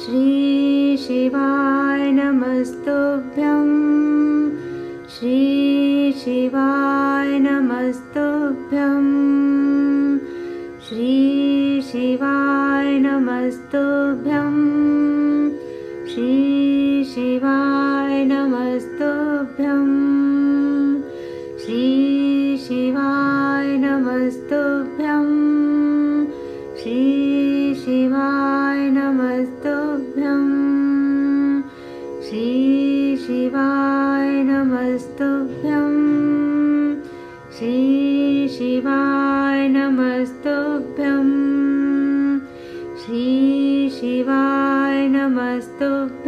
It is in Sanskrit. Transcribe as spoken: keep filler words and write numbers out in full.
श्री शिवाय नमस्तुभ्यं श्री शिवाय नमस्तुभ्यं श्री शिवाय नमस्तुभ्यं श्री शिवाय नमस्तुभ्यं श्री शिवाय नमस्तुभ्यं श्री शिवाय नमस्तुभ्यं श्री शिवाय नमस्तुभ्यं श्री शिवाय नमस्तुभ्यं श्री शिवाय नमस्तुभ्यं